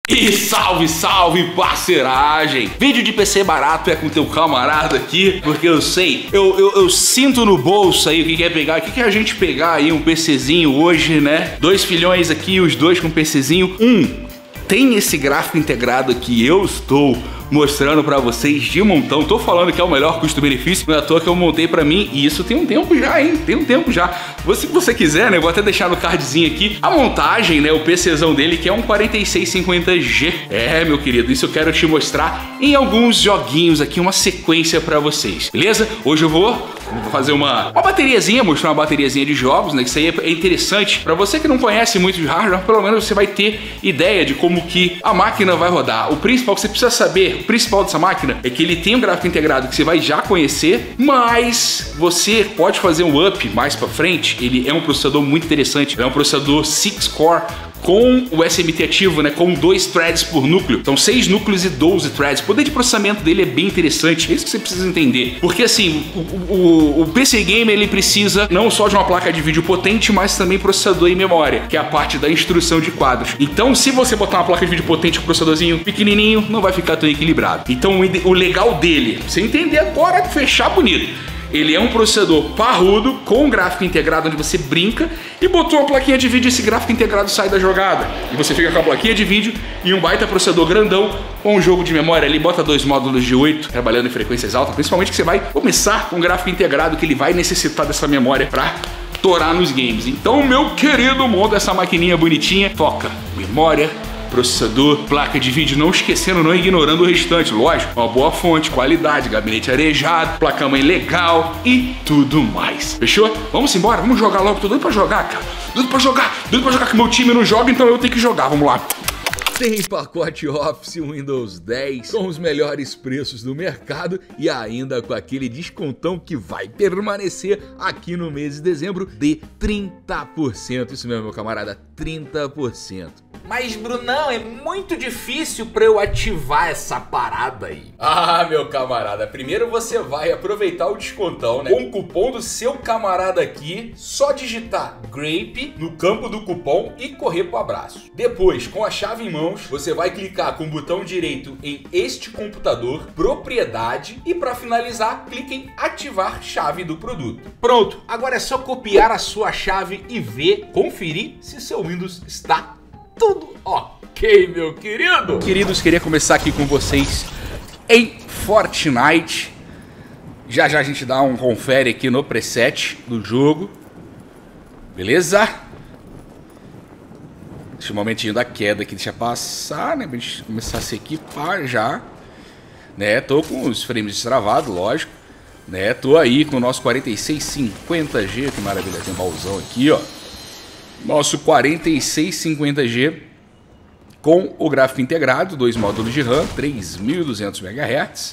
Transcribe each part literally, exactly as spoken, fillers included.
E salve, salve, parceiragem! Vídeo de P C barato é com teu camarada aqui, porque eu sei, eu, eu, eu sinto no bolso aí o que quer pegar, o que quer a gente pegar aí um PCzinho hoje, né? Dois filhões aqui, os dois com PCzinho. Um, tem esse gráfico integrado que eu estou mostrando pra vocês de montão. Tô falando que é o melhor custo-benefício, não é à toa que eu montei pra mim, e isso tem um tempo já, hein? Tem um tempo já. Se você quiser, né, eu vou até deixar no cardzinho aqui a montagem, né, o PCzão dele, que é um quarenta e seis cinquenta G. É, meu querido, isso eu quero te mostrar em alguns joguinhos aqui, uma sequência pra vocês, beleza? Hoje eu vou... Vou fazer uma, uma bateriazinha, mostrar uma bateriazinha de jogos, né? Que isso aí é interessante. Pra você que não conhece muito de hardware, pelo menos você vai ter ideia de como que a máquina vai rodar. O principal que você precisa saber, o principal dessa máquina, é que ele tem um gráfico integrado que você vai já conhecer, mas você pode fazer um up mais pra frente. Ele é um processador muito interessante. Ele é um processador seis core com o S M T ativo, né, com dois threads por núcleo. São seis núcleos e doze threads. O poder de processamento dele é bem interessante. É isso que você precisa entender. Porque assim, o, o, o P C Gamer, ele precisa não só de uma placa de vídeo potente, mas também processador e memória, que é a parte da instrução de quadros. Então, se você botar uma placa de vídeo potente com um processadorzinho pequenininho, não vai ficar tão equilibrado. Então, o, o legal dele, você entender agora, fechar bonito. Ele é um processador parrudo, com um gráfico integrado onde você brinca e botou uma plaquinha de vídeo e esse gráfico integrado sai da jogada. E você fica com a plaquinha de vídeo e um baita processador grandão com um jogo de memória ali, bota dois módulos de oito, trabalhando em frequências altas, principalmente que você vai começar com um gráfico integrado que ele vai necessitar dessa memória para torar nos games. Então, meu querido, monta essa maquininha bonitinha, foca, memória, processador, placa de vídeo, não esquecendo, não ignorando o restante, lógico, uma boa fonte, qualidade, gabinete arejado, placa-mãe legal e tudo mais. Fechou? Vamos embora, vamos jogar logo, tô doido pra jogar, cara. Doido pra jogar, doido pra jogar, que meu time não joga, então eu tenho que jogar, vamos lá. Tem pacote Office Windows dez com os melhores preços do mercado e ainda com aquele descontão que vai permanecer aqui no mês de dezembro de trinta por cento. Isso mesmo, meu camarada, trinta por cento. Mas, Brunão, é muito difícil pra eu ativar essa parada aí. Ah, meu camarada, primeiro você vai aproveitar o descontão, né? Com o cupom do seu camarada aqui, só digitar Grape no campo do cupom e correr pro abraço. Depois, com a chave em mãos, você vai clicar com o botão direito em este computador, propriedade, e para finalizar, clique em ativar chave do produto. Pronto, agora é só copiar a sua chave e ver, conferir se seu Windows está tudo ok, meu querido. Queridos, queria começar aqui com vocês em Fortnite. Já já a gente dá um confere aqui no preset do jogo. Beleza? Deixa um momentinho da queda aqui, deixa passar, né? Pra gente começar a se equipar já. Né? Tô com os frames destravados, lógico. Né? Tô aí com o nosso quarenta e seis cinquenta G. Que maravilha, tem um baúzão aqui, ó. Nosso quarenta e seis cinquenta G com o gráfico integrado, dois módulos de RAM, três mil e duzentos megahertz,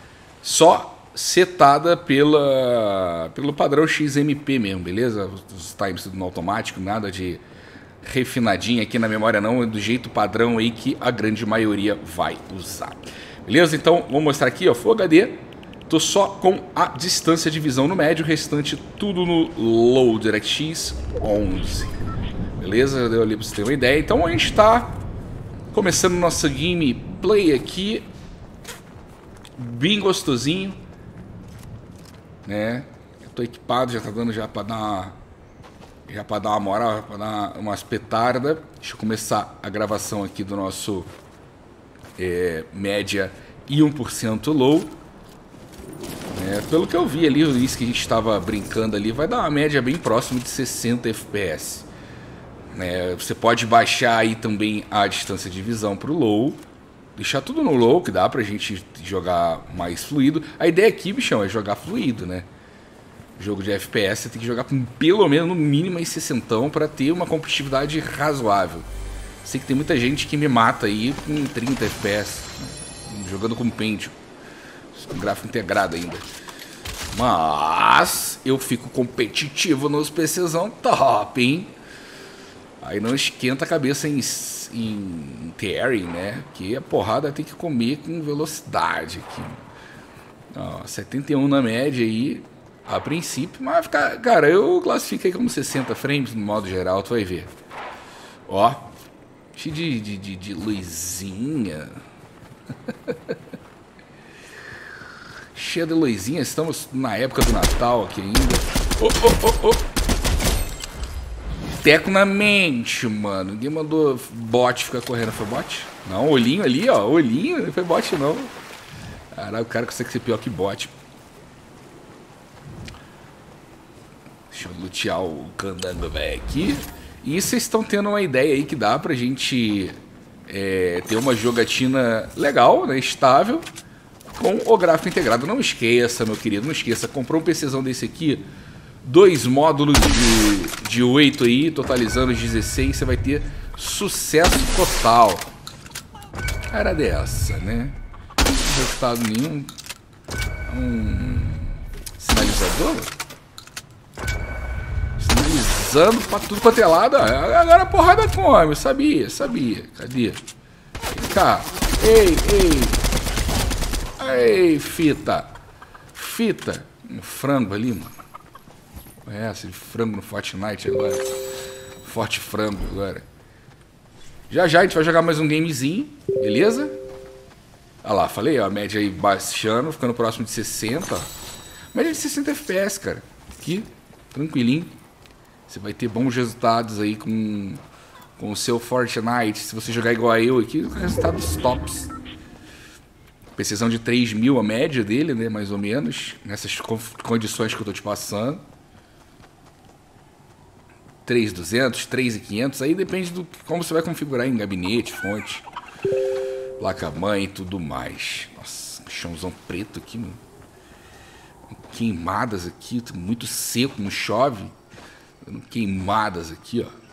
só setada pela, pelo padrão X M P mesmo, beleza? Os times tudo no automático, nada de refinadinho aqui na memória não, é do jeito padrão aí que a grande maioria vai usar. Beleza? Então, vou mostrar aqui, ó, Full H D, tô só com a distância de visão no médio, o restante tudo no Low DirectX onze. Beleza? Deu ali pra você ter uma ideia. Então a gente tá começando nossa gameplay aqui. Bem gostosinho. Né? Eu tô equipado, já tá dando já pra dar uma, já pra dar uma moral, pra dar umas petardas. Deixa eu começar a gravação aqui do nosso é, média e um por cento low. É, pelo que eu vi ali, isso que a gente estava brincando ali, vai dar uma média bem próxima de sessenta F P S. É, você pode baixar aí também a distância de visão para o low, deixar tudo no low, que dá pra gente jogar mais fluido. A ideia aqui, bichão, é jogar fluido, né? Jogo de F P S você tem que jogar com pelo menos no mínimo em sessenta para ter uma competitividade razoável. Sei que tem muita gente que me mata aí com trinta F P S, jogando com Pentium, com gráfico integrado ainda. Mas eu fico competitivo nos PCzão top, hein? Aí não esquenta a cabeça em, em tearing, né? Que a porrada tem que comer com velocidade aqui. Ó, setenta e um na média aí, a princípio. Mas, cara, eu classifiquei como sessenta frames no modo geral, tu vai ver. Ó, Cheio de, de, de, de luzinha. Cheia de luzinha. Estamos na época do Natal aqui ainda. Oh, oh, oh, oh. Teco na mente, mano. Ninguém mandou bot ficar correndo. Foi bot? Não, olhinho ali, ó. Olhinho. Não foi bot, não. Caralho, o cara consegue ser pior que bot. Deixa eu lutear o candango velho aqui. E vocês estão tendo uma ideia aí que dá pra gente é, ter uma jogatina legal, né, estável, com o gráfico integrado. Não esqueça, meu querido, não esqueça. Comprou um PCzão desse aqui, dois módulos de, de oito aí, totalizando os dezesseis, você vai ter sucesso total. Era dessa, né? Não tem resultado nenhum. Um sinalizador? Sinalizando pra tudo quanto é lado. Agora a porrada come. Sabia, sabia. Cadê? Vem cá. Ei, ei. Ei, fita. Fita. Um frango ali, mano. É essa de frango no Fortnite agora. Forte frango agora. Já já a gente vai jogar mais um gamezinho. Beleza? Olha lá, falei, ó. A média aí baixando, ficando próximo de sessenta. Média de sessenta F P S, cara. Aqui, tranquilinho. Você vai ter bons resultados aí com, com o seu Fortnite. Se você jogar igual a eu aqui, resultados tops. Precisão de três mil a média dele, né? Mais ou menos. Nessas condições que eu tô te passando. três mil e duzentos, três mil e quinhentos. Aí depende do como você vai configurar em gabinete, fonte, placa-mãe e tudo mais. Nossa, chãozão preto aqui, mano. Queimadas aqui, muito seco, não chove. Queimadas aqui, ó.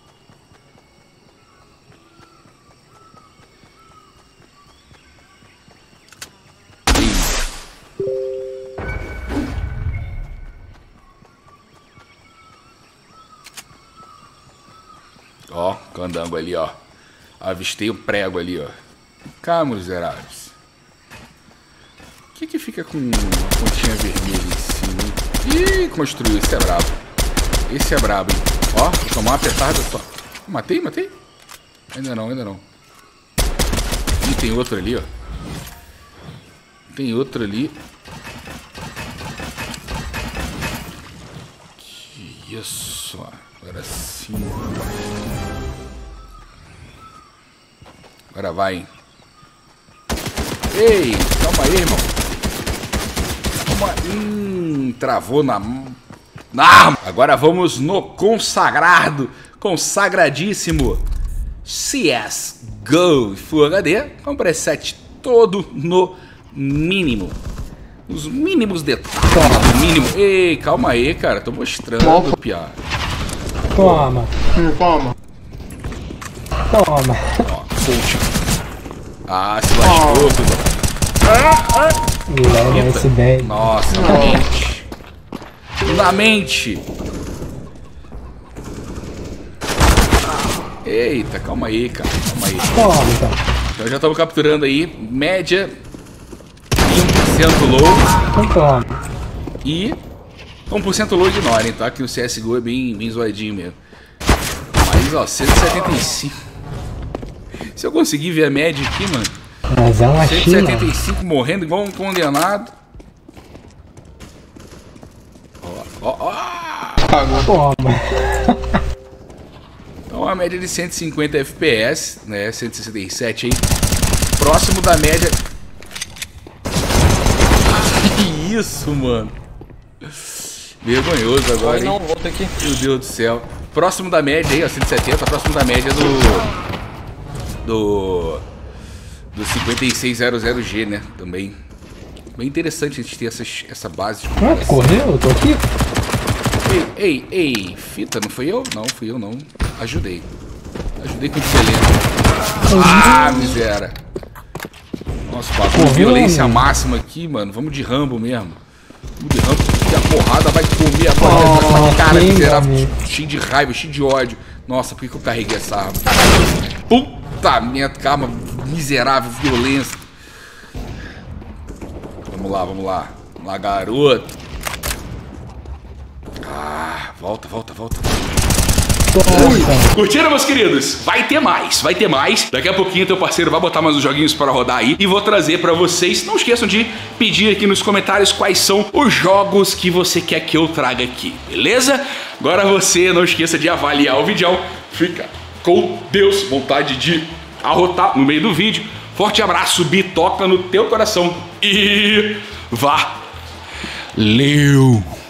Ó, candango ali, ó. Avistei o prego ali, ó. Cá, miseráveis. O que que fica com a pontinha vermelha em cima? Ih, construiu. Esse é brabo. Esse é brabo, hein? Ó, vou tomar uma petarda só. Matei, matei? Ainda não, ainda não. Ih, tem outro ali, ó. Tem outro ali. Que isso, ó. Agora sim. Agora vai, hein? Ei, calma aí, irmão. Calma. Hum, travou na... na arma. Agora vamos no consagrado, consagradíssimo C S G O Full H D, com preset todo no mínimo. Os mínimos detalhes. No mínimo. Ei, calma aí, cara. Tô mostrando, piá. Toma. Toma. Toma. Ó, coach. Ah, se lascou, tudo. Ah, ah. Nossa, na mente. Na mente. Eita, calma aí, cara. Calma aí. Toma, então. Então já estamos capturando aí. Média um por cento low. Toma. E um por cento low ignorem, tá? Que o C S G O é bem, bem zoadinho mesmo. Mas, ó, cento e setenta e cinco. Se eu conseguir ver a média aqui, mano. Mas é uma cento e setenta e cinco morrendo igual um condenado. Ó, ó, ó. Toma. Então a média de cento e cinquenta F P S, né? cento e sessenta e sete aí. Próximo da média. Que isso, mano. Vergonhoso agora, hein? Não, volta aqui. Meu Deus do céu. Próximo da média aí, ó, cento e setenta. Próximo da média do... Do... Do cinquenta e seis zero zero G, né? Também. Bem interessante a gente ter essas, essa base. Ah, correu? Eu tô aqui. Ei, ei, ei. Fita, não fui eu? Não, fui eu não. Ajudei. Ajudei com excelência. Ah, miséria. Nossa, bagulho. Violência máxima aqui, mano. Vamos de Rambo mesmo. Vamos de Rambo. Que a porrada vai comer agora. Oh, essa cara miserável. Cheio de raiva, cheio de ódio. Nossa, por que, que eu carreguei essa arma? Puta minha calma. Miserável, violência. Vamos lá, vamos lá. Vamos lá, garoto. Ah, volta, volta, volta. Nossa. Curtiram, meus queridos? Vai ter mais, vai ter mais. Daqui a pouquinho teu parceiro vai botar mais uns joguinhos para rodar aí e vou trazer para vocês. Não esqueçam de pedir aqui nos comentários quais são os jogos que você quer que eu traga aqui, beleza? Agora você não esqueça de avaliar o vídeo. Fica com Deus, vontade de arrotar no meio do vídeo. Forte abraço, bitoca no teu coração e valeu!